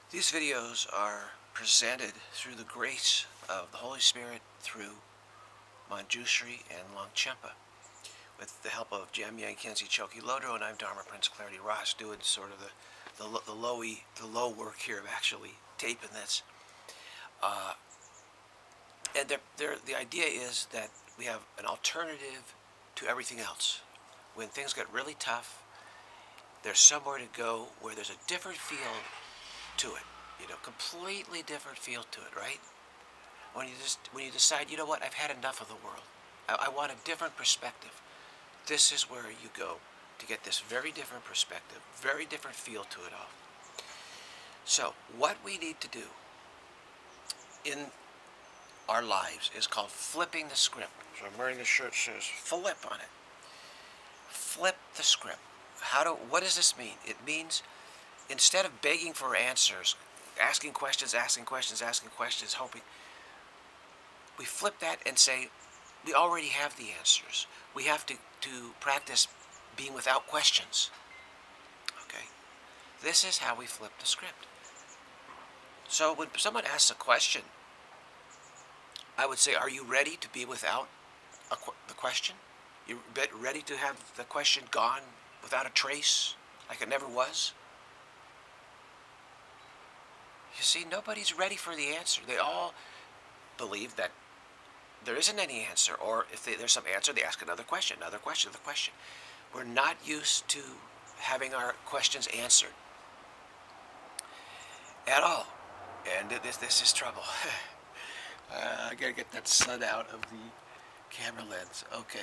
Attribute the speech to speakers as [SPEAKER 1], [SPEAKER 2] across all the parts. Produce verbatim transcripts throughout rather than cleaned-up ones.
[SPEAKER 1] These videos are presented through the grace of the Holy Spirit through Manjushri and Longchenpa, with the help of Jamyang Khyentse Chokyi Lodro, and I'm Dharma Prince Clarity Ross, doing sort of the the, the lowy the low work here of actually taping this. Uh, and they're, they're, the idea is that we have an alternative to everything else. When things get really tough, there's somewhere to go where there's a different feel to it. You know, completely different feel to it, right? When you just when you decide, you know what, I've had enough of the world. I, I want a different perspective. This is where you go to get this very different perspective, very different feel to it all. So, what we need to do in our lives is called flipping the script. So I'm wearing this shirt that says flip on it. Flip the script. How do, what does this mean? It means instead of begging for answers, asking questions, asking questions, asking questions, hoping, we flip that and say, we already have the answers. We have to, to practice being without questions. Okay? This is how we flip the script. So when someone asks a question, I would say, are you ready to be without a qu the question? You ready to have the question gone without a trace, like it never was? You see, nobody's ready for the answer. They all believe that there isn't any answer, or if they, there's some answer, they ask another question, another question, another question. We're not used to having our questions answered at all. And this, this is trouble. uh, I gotta get that sun out of the camera lens. Okay.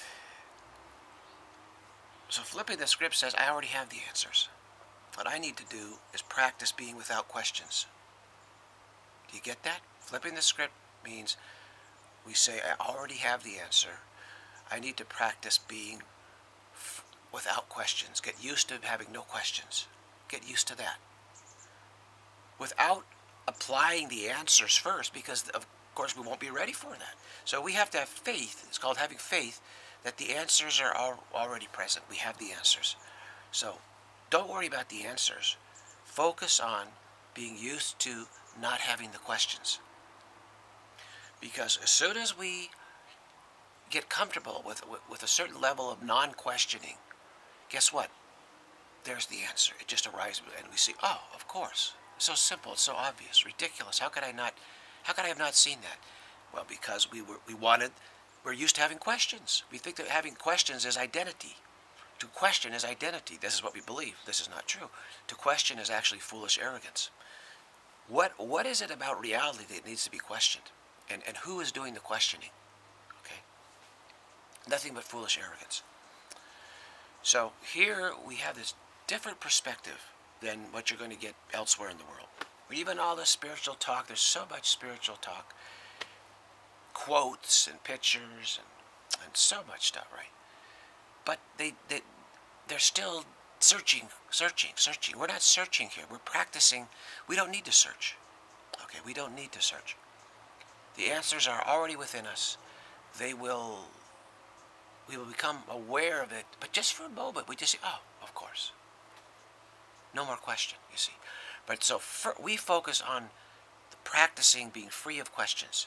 [SPEAKER 1] So flipping the script says, I already have the answers. What I need to do is practice being without questions. Do you get that? Flipping the script means we say, I already have the answer. I need to practice being f without questions. Get used to having no questions. Get used to that. Without applying the answers first, because of course we won't be ready for that. So we have to have faith. It's called having faith that the answers are al already present. We have the answers. So don't worry about the answers. Focus on being used to not having the questions. Because as soon as we get comfortable with, with, with a certain level of non-questioning, guess what? There's the answer. It just arises and we see, oh, of course. It's so simple, it's so obvious, ridiculous. How could I not, how could I have not seen that? Well, because we were, we wanted, we're used to having questions. We think that having questions is identity. To question is identity. This is what we believe. This is not true. To question is actually foolish arrogance. What, what is it about reality that needs to be questioned? And, and who is doing the questioning? Okay? Nothing but foolish arrogance. So here we have this different perspective than what you're going to get elsewhere in the world. Even all the spiritual talk, there's so much spiritual talk. Quotes and pictures and, and so much stuff, right? But they, they, they're still searching, searching, searching. We're not searching here. We're practicing. We don't need to search. Okay, we don't need to search. The answers are already within us. They will, we will become aware of it, but just for a moment, we just say, oh, of course. No more question, you see. But so for, we focus on the practicing being free of questions.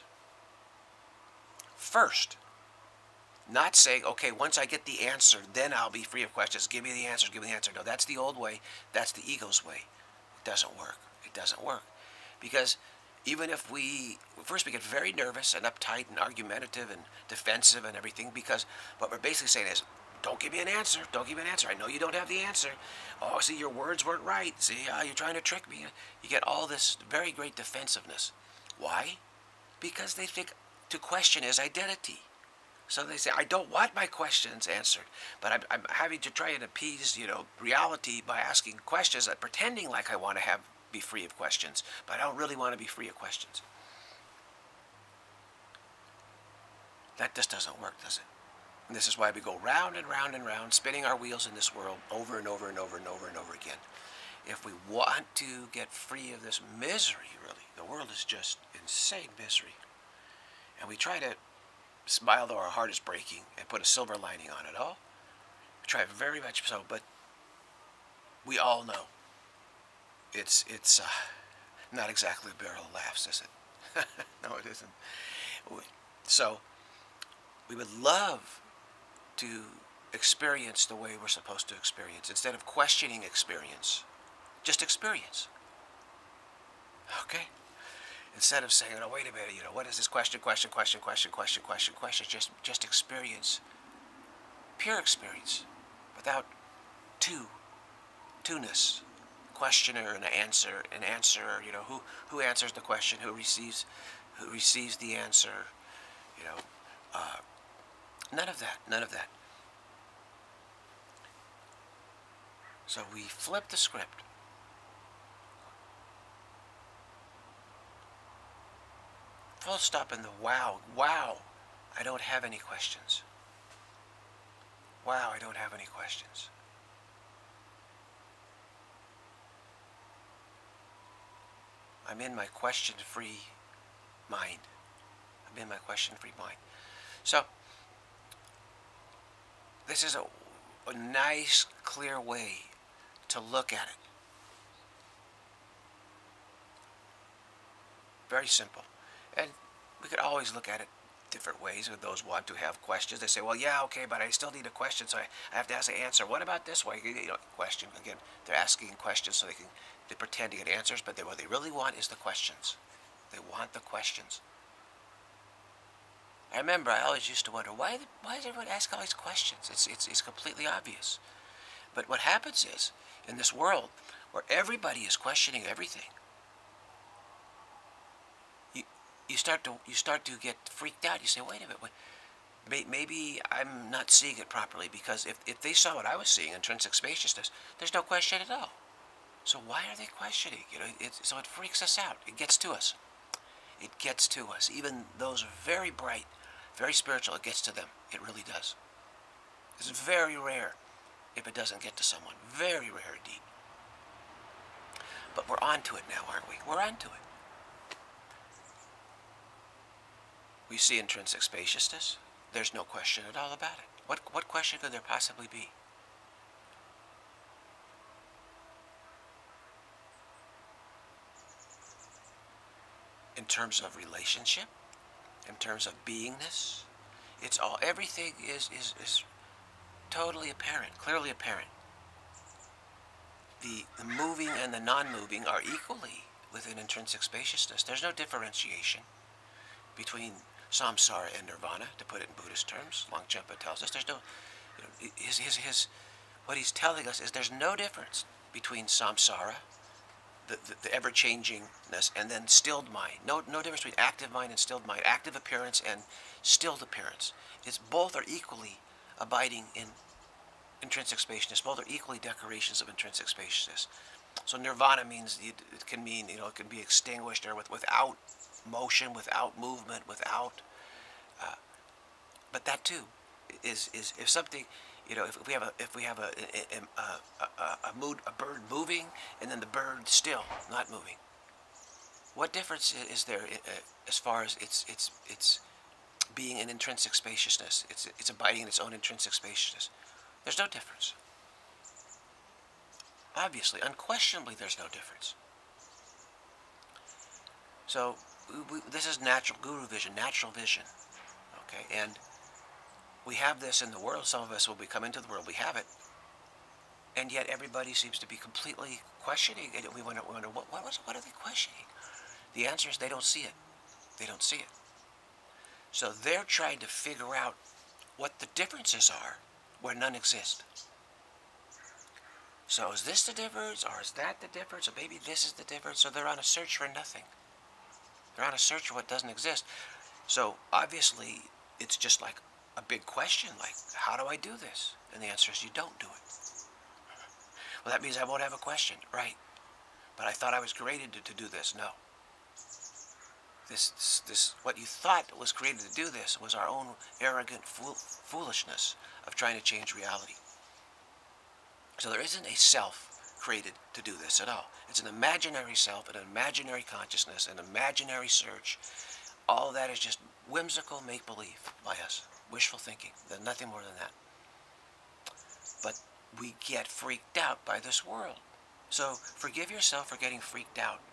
[SPEAKER 1] First, not saying, okay, once I get the answer, then I'll be free of questions. Give me the answer, give me the answer. No, that's the old way. That's the ego's way. It doesn't work. It doesn't work. Because even if we, first we get very nervous and uptight and argumentative and defensive and everything, because what we're basically saying is, don't give me an answer. Don't give me an answer. I know you don't have the answer. Oh, see, your words weren't right. See, uh, you're trying to trick me. You get all this very great defensiveness. Why? Because they think to question is identity. So they say, I don't want my questions answered, but I'm, I'm having to try and appease, you know, reality by asking questions, and pretending like I want to have be free of questions, but I don't really want to be free of questions. That just doesn't work, does it? And this is why we go round and round and round, spinning our wheels in this world over and over and over and over and over again. If we want to get free of this misery, really, the world is just insane misery. And we try to smile though our heart is breaking and put a silver lining on it all. We try very much so, but we all know it's it's uh, Not exactly a barrel of laughs, is it? No, it isn't. So, we would love to experience the way we're supposed to experience, instead of questioning experience. Just experience. Okay? Instead of saying, oh, wait a minute, you know, what is this question, question, question, question, question, question, question, just, just experience. Pure experience. Without two, two-ness. Questioner and an answer, an answerer, you know, who, who answers the question, who receives, who receives the answer, you know, uh, none of that, none of that. So we flip the script. Full stop in the wow. Wow, I don't have any questions. Wow, I don't have any questions. I'm in my question-free mind. I'm in my question-free mind. So, this is a, a nice, clear way to look at it. Very simple. And we could always look at it different ways. If those want to have questions, they say, well, yeah, okay, but I still need a question, so I, I have to ask the answer. What about this way? You know, question. Again, they're asking questions so they can they pretend to get answers, but they, what they really want is the questions. They want the questions. I remember I always used to wonder, why, why does everyone ask all these questions? It's, it's, it's completely obvious. But what happens is, in this world, where everybody is questioning everything, you, you, start, to, you start to get freaked out. You say, wait a minute, wait, maybe I'm not seeing it properly, because if, if they saw what I was seeing, intrinsic spaciousness, there's no question at all. So why are they questioning? You know, it, so it freaks us out. It gets to us. It gets to us. Even those are very bright, very spiritual, it gets to them. It really does. It's very rare if it doesn't get to someone. Very rare indeed. But we're on to it now, aren't we? We're on to it. We see intrinsic spaciousness. There's no question at all about it. What, what question could there possibly be? In terms of relationship, in terms of beingness, it's all, everything is, is, is totally apparent, clearly apparent. The, the moving and the non-moving are equally within intrinsic spaciousness. There's no differentiation between samsara and nirvana, to put it in Buddhist terms. Longchenpa tells us there's no, you know, his, his, his, what he's telling us is there's no difference between samsara, the, the, the ever-changingness, and then stilled mind. No, no difference between active mind and stilled mind, active appearance and stilled appearance. It's both are equally abiding in intrinsic spaciousness. Both are equally decorations of intrinsic spaciousness. So nirvana means, it can mean, you know, it can be extinguished, or with, without motion, without movement, without, uh, but that too is, is, if something, you know, if we have a, if we have a, a, a, a, a, mood, a bird moving, and then the bird still not moving, what difference is there as far as its, its, its being in intrinsic spaciousness? It's, it's abiding in its own intrinsic spaciousness. There's no difference. Obviously, unquestionably, there's no difference. So, we, we, this is natural guru vision, natural vision. Okay, and we have this in the world. Some of us, when we come into the world, we have it. And yet everybody seems to be completely questioning. And we wonder, we wonder what, what, was, what are they questioning? The answer is they don't see it. They don't see it. So they're trying to figure out what the differences are where none exist. So is this the difference, or is that the difference, or maybe this is the difference? So they're on a search for nothing. They're on a search for what doesn't exist. So obviously it's just like a big question, like, how do I do this? And the answer is you don't do it. Well, that means I won't have a question. Right. But I thought I was created to, to do this. No. This, this, this, what you thought was created to do this was our own arrogant fool, foolishness of trying to change reality. So there isn't a self created to do this at all. It's an imaginary self, an imaginary consciousness, an imaginary search. All of that is just whimsical make-believe by us. Wishful thinking. There's nothing more than that. But we get freaked out by this world. So forgive yourself for getting freaked out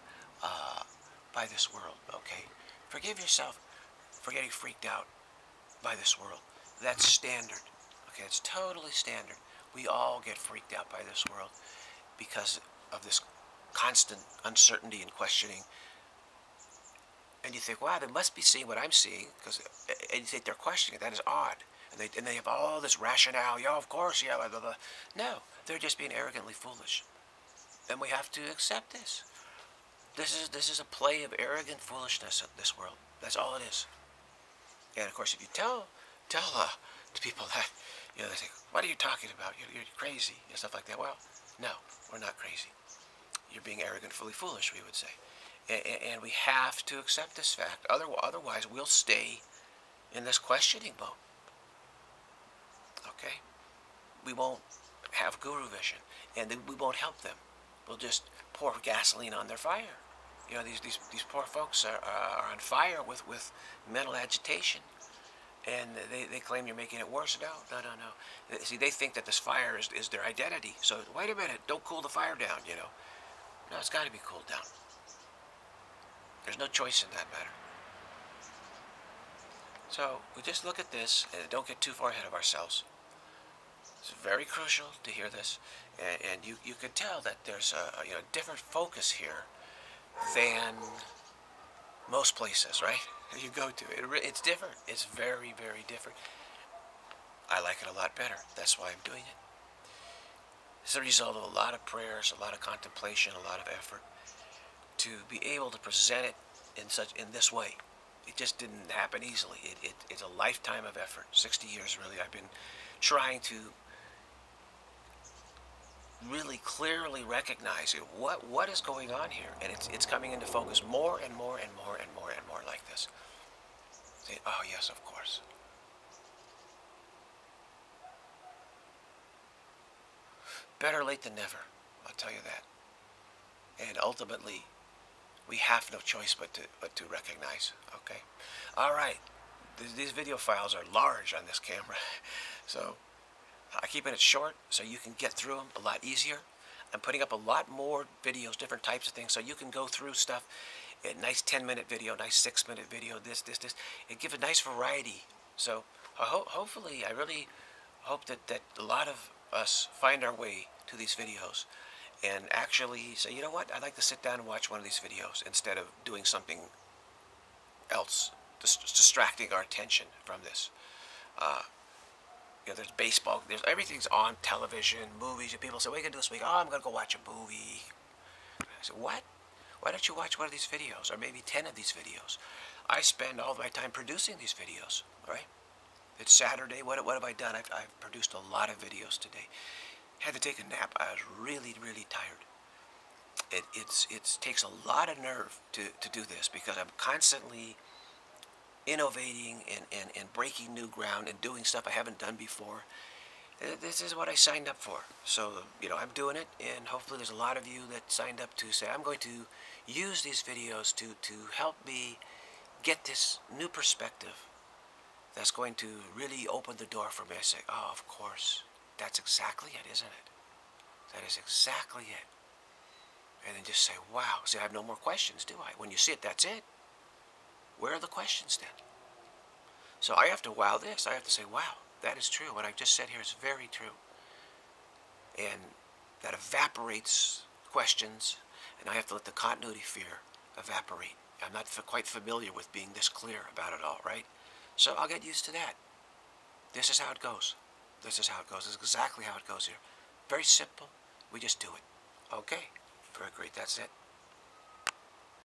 [SPEAKER 1] uh, by this world, okay? Forgive yourself for getting freaked out by this world. That's standard, okay? It's totally standard. We all get freaked out by this world because of this constant uncertainty and questioning. And you think, wow, they must be seeing what I'm seeing, because and you think they're questioning it. That is odd. And they, and they have all this rationale. Yeah, of course, yeah, blah, blah, blah. No, they're just being arrogantly foolish. And we have to accept this. This is this is a play of arrogant foolishness in this world. That's all it is. And of course, if you tell tell uh, to people that, you know, they think, "What are you talking about? You're, you're crazy," and stuff like that. Well, no, we're not crazy. You're being arrogantly foolish, we would say, and, and we have to accept this fact. Other, otherwise, we'll stay in this questioning mode. Okay, we won't have guru vision, and then we won't help them. We'll just pour gasoline on their fire. You know, these these these poor folks are, are on fire with with mental agitation, and they, they claim you're making it worse. No, no, no, no. See, they think that this fire is is their identity. So wait a minute, don't cool the fire down. You know, no, it's got to be cooled down. There's no choice in that matter. So we just look at this and don't get too far ahead of ourselves. It's very crucial to hear this, and, and you you can tell that there's a, you know, different focus here than most places, right? You go to it, it's different. It's very, very different. I like it a lot better. That's why I'm doing it. It's a result of a lot of prayers, a lot of contemplation, a lot of effort to be able to present it in such in this way. It just didn't happen easily. It, it, it's a lifetime of effort. sixty years, really. I've been trying to really clearly recognize it, what what is going on here, and it's it's coming into focus more and more and more and more and more like this. Say, oh yes, of course. Better late than never, I'll tell you that. And ultimately, we have no choice but to but to recognize. Okay, all right. These, these video files are large on this camera, so I'm keeping it short so you can get through them a lot easier. I'm putting up a lot more videos, different types of things, so you can go through stuff. A nice ten minute video, nice six minute video, this, this, this. It gives a nice variety. So I ho hopefully, I really hope that, that a lot of us find our way to these videos and actually say, you know what, I'd like to sit down and watch one of these videos instead of doing something else, dis distracting our attention from this. Uh, You know, there's baseball, there's everything's on television, movies, and people say, what are you going to do this week? Oh, I'm going to go watch a movie. I said, what? Why don't you watch one of these videos, or maybe ten of these videos? I spend all of my time producing these videos, all right? It's Saturday. What, what have I done? I've, I've produced a lot of videos today. Had to take a nap. I was really, really tired. It it's, it's takes a lot of nerve to, to do this because I'm constantly innovating and, and, and breaking new ground and doing stuff I haven't done before. This is what I signed up for. So, you know, I'm doing it, and hopefully there's a lot of you that signed up to say, I'm going to use these videos to, to help me get this new perspective that's going to really open the door for me. I say, oh, of course, that's exactly it, isn't it? That is exactly it. And then just say, wow. See, I have no more questions, do I? When you see it, that's it. Where are the questions then? So I have to wow this. I have to say, wow, that is true. What I've just said here is very true. And that evaporates questions, and I have to let the continuity fear evaporate. I'm not f quite familiar with being this clear about it all, right? So I'll get used to that. This is how it goes. This is how it goes. This is exactly how it goes here. Very simple. We just do it. Okay. Very great. That's it.